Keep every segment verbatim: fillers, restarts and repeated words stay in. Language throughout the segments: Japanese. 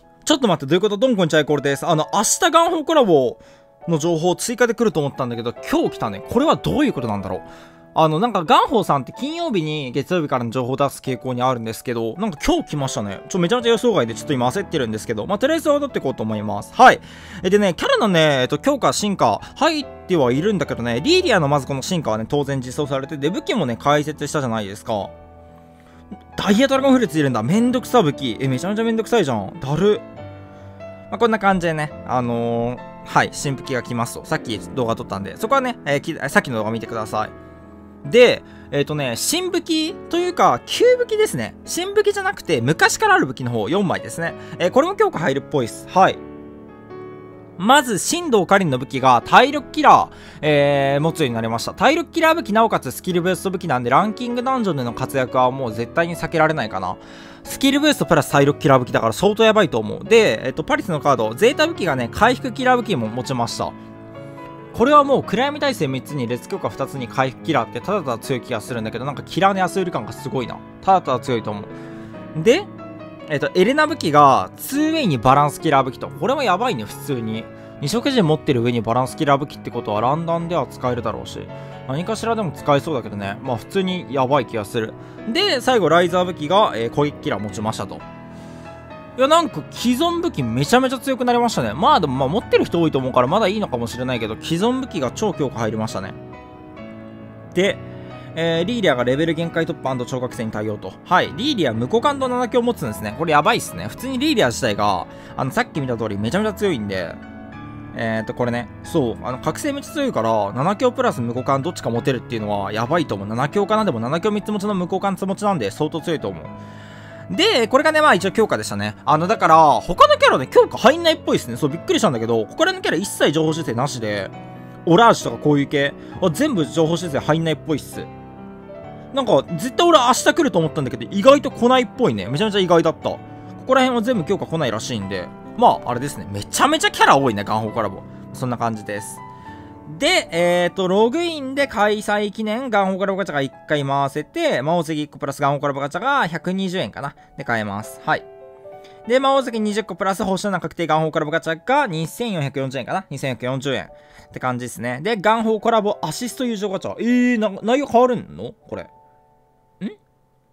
ちょっと待って、どういうこと？ドンコンチャイコールです。あの、明日ガンホーコラボの情報追加で来ると思ったんだけど、今日来たね。これはどういうことなんだろう。あの、なんかガンホーさんって金曜日に月曜日からの情報を出す傾向にあるんですけど、なんか今日来ましたね。ちょ、めちゃめちゃ予想外でちょっと今焦ってるんですけど、まあ、とりあえず戻っていこうと思います。はい。え、でね、キャラのね、えっと、強化、進化、入ってはいるんだけどね、リーディアのまずこの進化はね、当然実装されて、で、武器もね、解説したじゃないですか。ダイヤドラゴンフレーツいるんだ。めんどくさ武器。え、めちゃめちゃめんどくさいじゃん。だる。まあ、こんな感じでね、あのー、はい、新武器が来ますと。さっき動画撮ったんで、そこはね、えー、さっきの動画見てください。で、えっとね、新武器というか、旧武器ですね。新武器じゃなくて、昔からある武器の方、よんまいですね。えー、これも強化入るっぽいです。はい。まず、神道カリンの武器が、体力キラー、えー、持つようになりました。体力キラー武器、なおかつスキルブースト武器なんで、ランキングダンジョンでの活躍はもう絶対に避けられないかな。スキルブーストプラス体力キラー武器だから相当やばいと思う。で、えっと、パリスのカード、ゼータ武器がね、回復キラー武器も持ちました。これはもう暗闇耐性みっつに列強化ふたつに回復キラーってただただ強い気がするんだけど、なんかキラーの安売り感がすごいな。ただただ強いと思う。で、えっと、エレナ武器がツーウェイにバランスキラー武器と。これはやばいね、普通に。に色人持ってる上にバランスキラー武器ってことはランダムでは使えるだろうし、何かしらでも使えそうだけどね。まあ普通にやばい気がする。で、最後ライザー武器が、えー、攻撃キラー持ちましたと。いや、なんか既存武器めちゃめちゃ強くなりましたね。まあでもまあ持ってる人多いと思うからまだいいのかもしれないけど、既存武器が超強化入りましたね。で、えー、リーリアがレベル限界突破&超覚醒に対応と。はい。リーリア無股間となな強を持つんですね。これやばいっすね。普通にリーリア自体が、あの、さっき見た通りめちゃめちゃ強いんで、えーと、これね。そう。あの、覚醒めっちゃ強いから、なな強プラス無股間どっちか持てるっていうのはやばいと思う。なな強かなでもなな強みっつ持ちの無股間つ持ちなんで相当強いと思う。で、これがね、まあ一応強化でしたね。あの、だから、他のキャラで強化入んないっぽいですね。そう、びっくりしたんだけど、ここらのキャラ一切情報修正なしで、オラージュとかこういう系は全部情報修正入んないっぽいっす。なんか、絶対俺明日来ると思ったんだけど、意外と来ないっぽいね。めちゃめちゃ意外だった。ここら辺は全部強化来ないらしいんで、まあ、あれですね。めちゃめちゃキャラ多いね、ガンホーコラボ。そんな感じです。で、えっと、ログインで開催記念ガンホーコラボガチャがいっかい回せて、魔王石いっこプラスガンホーコラボガチャがひゃくにじゅうえんかな。で買えます。はい。で、魔王石にじゅっこプラス星の確定ガンホーコラボガチャがにせんよんひゃくよんじゅうえんかな。にせんよんひゃくよんじゅうえんって感じですね。で、ガンホーコラボアシスト友情ガチャ。えー、な、内容変わるのこれ。んんど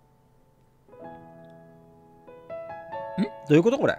ういうことこれ。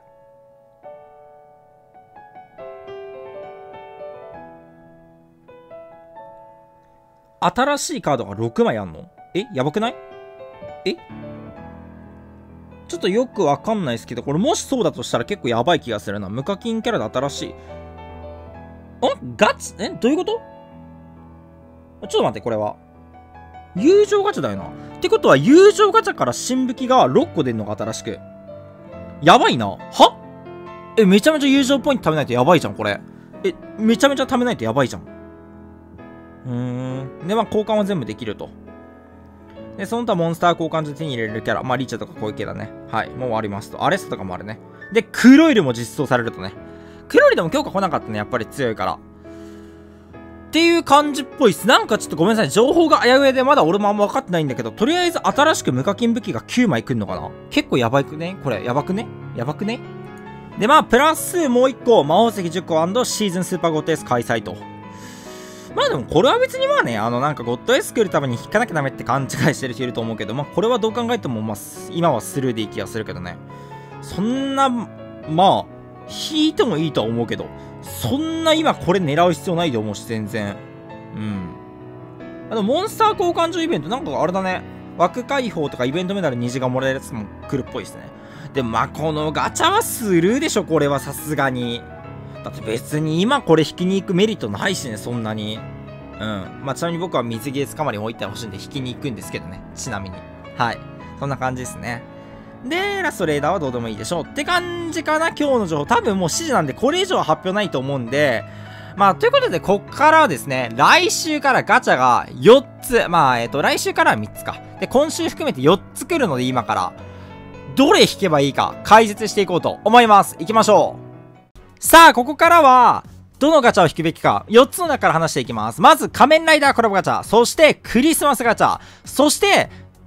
新しいカードがろくまいあんの？え？やばくない？え？ちょっとよくわかんないですけど、これもしそうだとしたら結構やばい気がするな。無課金キャラで新しい。ん？ガチ？え？どういうこと？ちょっと待って、これは。友情ガチャだよな。ってことは、友情ガチャから新武器がろっこ出んのが新しく。やばいな。は？え、めちゃめちゃ友情ポイント貯めないとやばいじゃん、これ。え、めちゃめちゃ貯めないとやばいじゃん。うーん。で、まあ、交換は全部できると。で、その他モンスター交換で手に入れれるキャラ。まあ、リーチャーとかこういう系だね。はい。もうありますと。アレストとかもあるね。で、クロイルも実装されるとね。クロイルでも強化来なかったね。やっぱり強いから。っていう感じっぽいっす。なんかちょっとごめんなさい。情報があやうやでまだ俺もあんま分かってないんだけど、とりあえず新しく無課金武器がきゅうまい来んのかな？結構やばくね？これ、やばくね？やばくね？で、まあ、プラスもういっこ、魔王石じゅっこ&シーズンスーパーゴッドエース開催と。まあでもこれは別にまあね、あのなんかゴッドエース来るために引かなきゃダメって勘違いしてる人いると思うけど、まあこれはどう考えてもまあ今はスルーでいい気がするけどね。そんな、まあ、引いてもいいとは思うけど、そんな今これ狙う必要ないと思うし、全然。うん。あの、モンスター交換所イベント、なんかあれだね。枠解放とかイベントメダル虹がもらえるやつも来るっぽいですね。でもまあこのガチャはスルーでしょ、これはさすがに。だって別に今これ引きに行くメリットないしね、そんなに。うん。まあちなみに僕は水着で捕まり置いてほしいんで引きに行くんですけどね。ちなみに。はい。そんな感じですね。で、ラストレーダーはどうでもいいでしょう。って感じかな、今日の情報。多分もうしちじなんでこれ以上は発表ないと思うんで。まあということで、こっからはですね、来週からガチャがよっつ。まあえっと、来週からはみっつか。で、今週含めてよっつ来るので今から、どれ引けばいいか解説していこうと思います。行きましょう。さあ、ここからは、どのガチャを引くべきか、よっつの中から話していきます。まず、仮面ライダーコラボガチャ、そして、クリスマスガチャ、そして、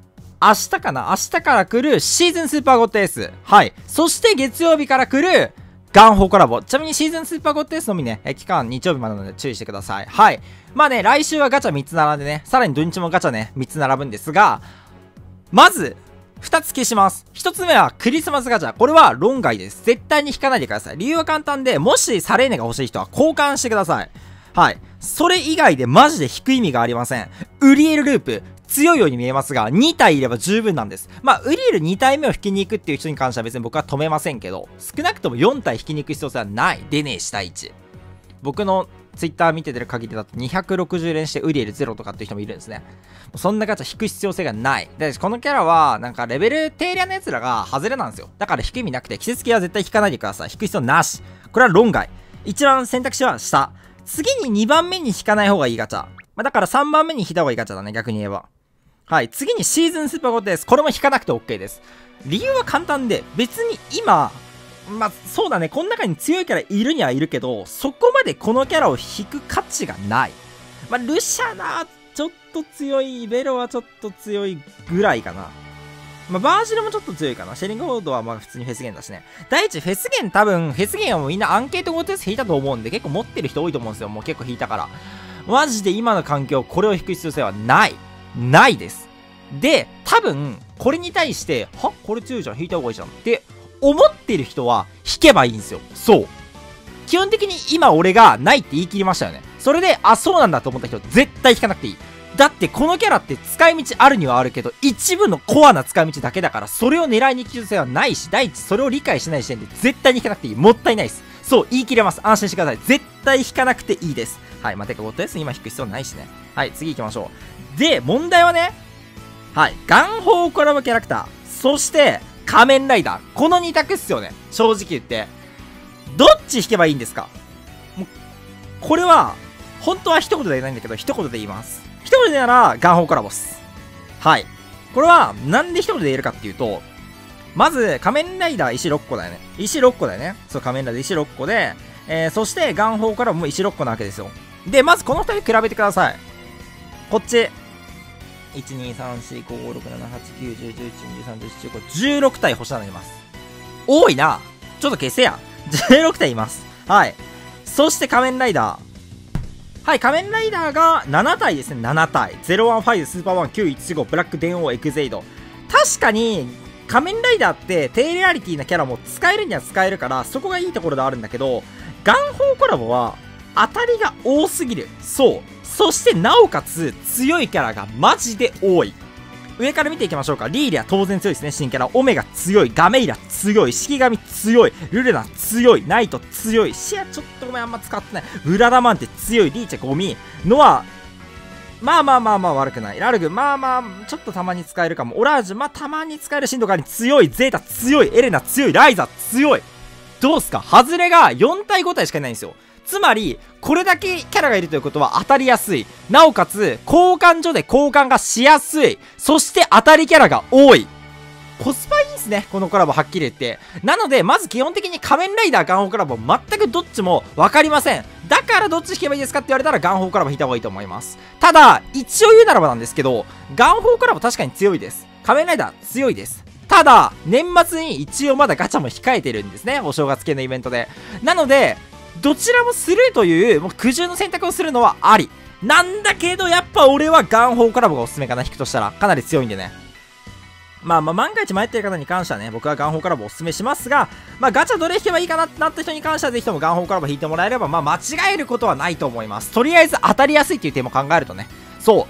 明日かな明日から来るシーズンスーパーゴッドエース。はい。そして月曜日から来るガンホーコラボ。ちなみにシーズンスーパーゴッドエースのみね、え期間日曜日までなので注意してください。はい。まあね、来週はガチャみっつ並んでね、さらに土日もガチャね、みっつ並ぶんですが、まず、ふたつ消します。ひとつめはクリスマスガチャ。これは論外です。絶対に引かないでください。理由は簡単で、もしサレーネが欲しい人は交換してください。はい。それ以外でマジで引く意味がありません。ウリエルループ。強いように見えますが、に体いれば十分なんです。まあ、ウリエルに体目を引きに行くっていう人に関しては別に僕は止めませんけど、少なくともよん体引きに行く必要性はない。でねえし、対いち。僕のツイッター見ててる限りだとにひゃくろくじゅう連してウリエルゼロとかっていう人もいるんですね。そんなガチャ引く必要性がない。で、このキャラは、なんかレベル低レアの奴らが外れなんですよ。だから引く意味なくて、季節系は絶対引かないでください。引く必要なし。これは論外。一番選択肢は下。次ににばんめに引かない方がいいガチャ。まあ、だからさんばんめに引いた方がいいガチャだね、逆に言えば。はい。次にシーズンスーパーゴッドです。これも引かなくて OK です。理由は簡単で、別に今、まあ、そうだね。この中に強いキャラいるにはいるけど、そこまでこのキャラを引く価値がない。まあ、ルシャナ、ちょっと強い。ベロはちょっと強いぐらいかな。まあ、バージルもちょっと強いかな。シェリングホードはまあ普通にフェスゲンだしね。第一、フェスゲン多分、フェスゲンはもうみんなアンケートゴートエース引いたと思うんで、結構持ってる人多いと思うんですよ。もう結構引いたから。マジで今の環境、これを引く必要性はない。ないです。で、多分、これに対して、はこれ強いじゃん、引いた方がいいじゃんって思ってる人は引けばいいんですよ。そう。基本的に今俺がないって言い切りましたよね。それで、あ、そうなんだと思った人、絶対引かなくていい。だってこのキャラって使い道あるにはあるけど、一部のコアな使い道だけだから、それを狙いに行く必要性はないし、第一、それを理解しない時点で絶対に引かなくていい。もったいないです。そう、言い切れます。安心してください。絶対引かなくていいです。はい、まあ、てか、ゴッドエース今引く必要ないしね。はい、次行きましょう。で、問題はね、はい。ガンホーコラボキャラクター。そして、仮面ライダー。このに択っすよね。正直言って。どっち引けばいいんですか？もう、これは、本当は一言で言えないんだけど、一言で言います。一言で言うなら、ガンホーコラボっす。はい。これは、なんで一言で言えるかっていうと、まず、仮面ライダー石ろっこだよね。石ろっこだよね。そう、仮面ライダー石ろっこで、えー、そして、ガンホーコラボも石ろっこなわけですよ。で、まずこの二人比べてください。こっち。いち、に、さん、し、ご、ろく、なな、はち、きゅう、じゅう、じゅういち、にじゅうさん、じゅうよん、じゅうご、じゅうろく体星なのいます。多いな。ちょっと消せや。じゅうろく体います。はい。そして仮面ライダー。はい、仮面ライダーがなな体ですね。なな体。ゼロワンファイブ、スーパーワン、きゅういちご、ブラック、電王、エクゼイド。確かに、仮面ライダーって低レアリティなキャラも使えるには使えるから、そこがいいところであるんだけど、ガンホーコラボは当たりが多すぎる。そう。そしてなおかつ強いキャラがマジで多い。上から見ていきましょうか。リーリア当然強いですね。新キャラ。オメガ強い。ガメイラ強い。式神強い。ルレナ強い。ナイト強い。シアちょっとごめんあんま使ってない。ブラダマンテ強い。リーチェゴミ。ノアまあまあまあまあ悪くない。ラルグまあまあちょっとたまに使えるかも。オラージュまあたまに使える。シンドガに強い。ゼータ強い。エレナ強い。ライザ強い。どうすか？外れがよん体ご体しかいないんですよ。つまり、これだけキャラがいるということは当たりやすい。なおかつ、交換所で交換がしやすい。そして当たりキャラが多い。コスパいいんすね、このコラボはっきり言って。なので、まず基本的に仮面ライダーガンホーコラボ全くどっちも分かりません。だからどっち引けばいいですかって言われたらガンホーコラボ引いた方がいいと思います。ただ、一応言うならばなんですけど、ガンホーコラボ確かに強いです。仮面ライダー強いです。ただ、年末に一応まだガチャも控えてるんですね。お正月系のイベントで。なので、どちらもスルーという、もう苦渋の選択をするのはあり。なんだけど、やっぱ俺はガンホーコラボがおすすめかな、引くとしたら。かなり強いんでね。まあまあ、万が一迷ってる方に関してはね、僕はガンホーコラボをおすすめしますが、まあガチャどれ引けばいいかなってなった人に関しては、ぜひともガンホーコラボ引いてもらえれば、まあ間違えることはないと思います。とりあえず当たりやすいっていう点も考えるとね。そう。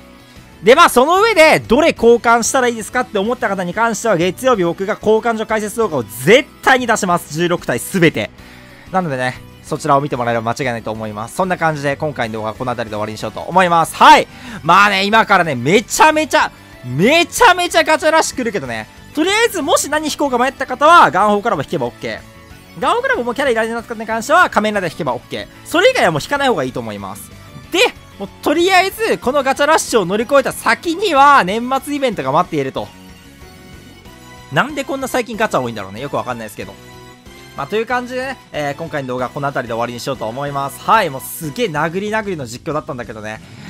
で、まあその上で、どれ交換したらいいですかって思った方に関しては、月曜日僕が交換所解説動画を絶対に出します。じゅうろく体すべて。なのでね、そちらを見てもらえれば間違いないと思います。そんな感じで今回の動画はこの辺りで終わりにしようと思います。はい。まあね、今からね、めちゃめちゃ、めちゃめちゃガチャラッシュ来るけどね。とりあえず、もし何引こうか迷った方は、ガンホーコラボ引けば OK。ガンホーコラボもキャラいられなかったに関しては、仮面ライダー引けば OK。それ以外はもう引かない方がいいと思います。で、もうとりあえず、このガチャラッシュを乗り越えた先には、年末イベントが待っていると。なんでこんな最近ガチャ多いんだろうね。よくわかんないですけど。まあ、という感じでね、えー、今回の動画はこの辺りで終わりにしようと思います。はい、もうすげえ殴り殴りの実況だったんだけどね。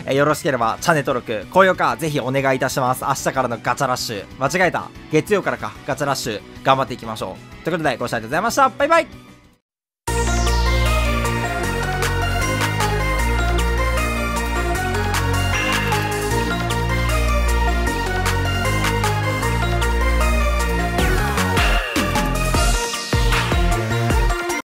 えー、よろしければチャンネル登録、高評価ぜひお願いいたします。明日からのガチャラッシュ、間違えた。月曜からか、ガチャラッシュ、頑張っていきましょう。ということで、ご視聴ありがとうございました。バイバイ。